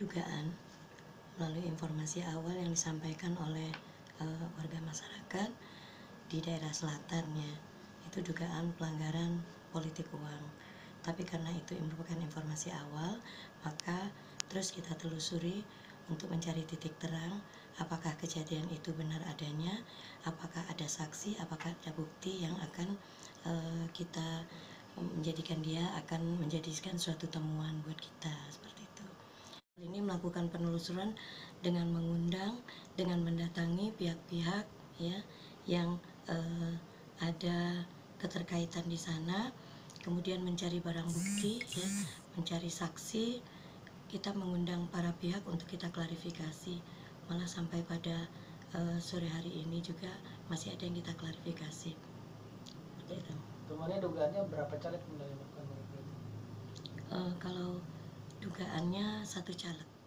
dugaan melalui informasi awal yang disampaikan oleh warga masyarakat di daerah selatannya. Itu dugaan pelanggaran politik uang. Tapi karena itu merupakan informasi awal, maka terus kita telusuri untuk mencari titik terang apakah kejadian itu benar adanya, apakah ada saksi, apakah ada bukti yang akan kita menjadikan dia akan menjadikan suatu temuan buat kita, seperti itu. Ini melakukan penelusuran dengan mengundang, dengan mendatangi pihak-pihak ya yang ada keterkaitan di sana, kemudian mencari barang bukti ya, mencari saksi. Kita mengundang para pihak untuk kita klarifikasi, malah sampai pada sore hari ini juga masih ada yang kita klarifikasi. Temuannya dugaannya berapa caleg melakukan? Kalau dugaannya 1 caleg.